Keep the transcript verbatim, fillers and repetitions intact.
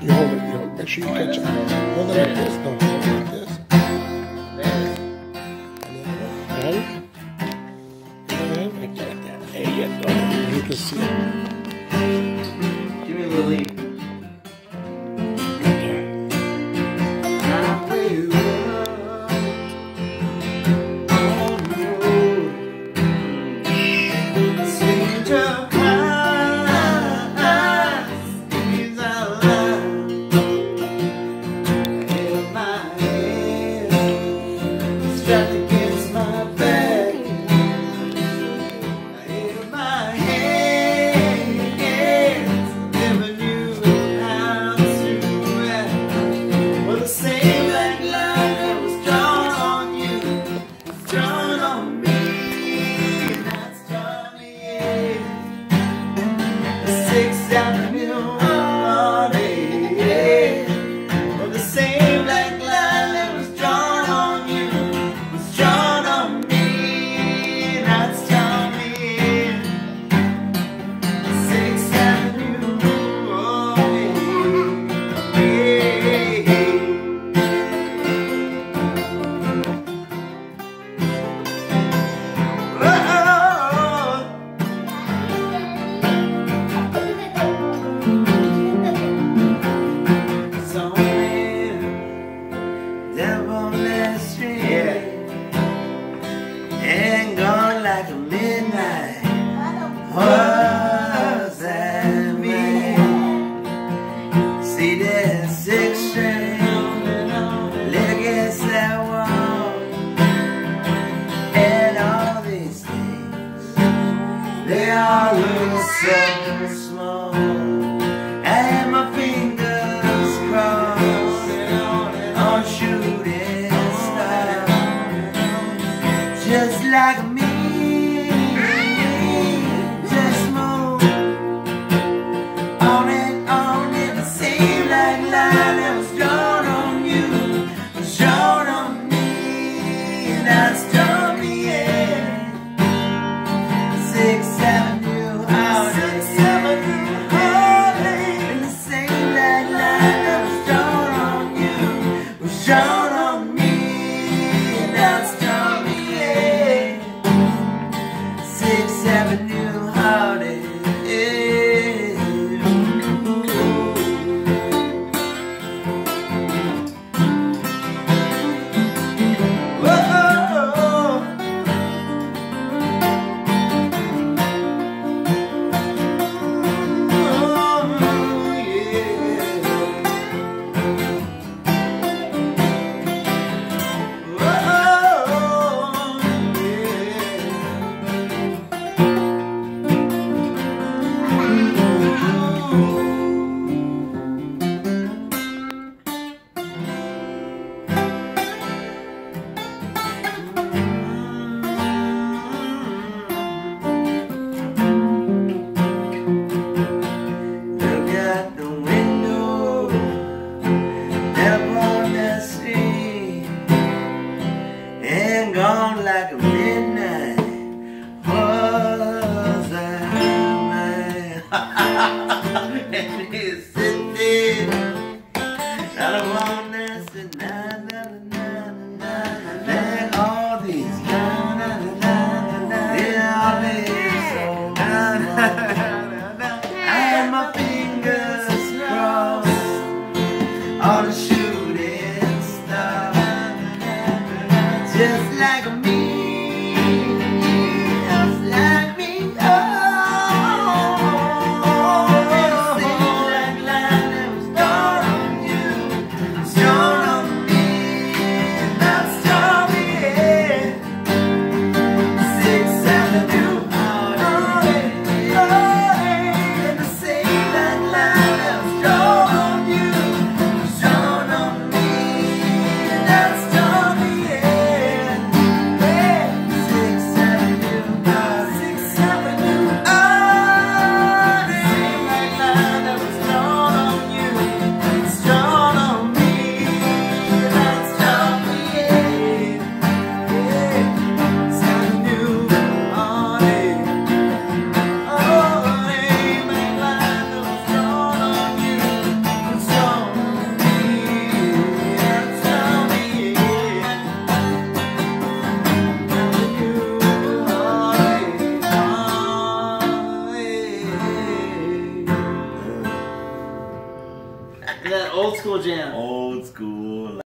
You hold it, you hold, make sure you catch it. Hold it like this, no, hold it like this. Ready? Ready? Like that, like that. There you go. You can see it. Give me a little lead. Was that me? See that six string, leg against that wall, and all these things, they all look so small. I had my fingers crossed on shooting stars, just like me. That's Tommy, yeah. Sixth Avenue, Harley. Sixth Avenue, Harley. And the same black light that was drawn on you was shown on me. That's Tommy, yeah. Sixth Avenue, Harley. Gone like a midnight was that man. And he's sitting out of all this and na na na na na. All these na na na na. Yeah, all these so na na na. I had my fingers crossed on the shooting star. Just like me, just like me, oh, it seems like light that was drawn on you, was drawn on me. that old school jam. Old school.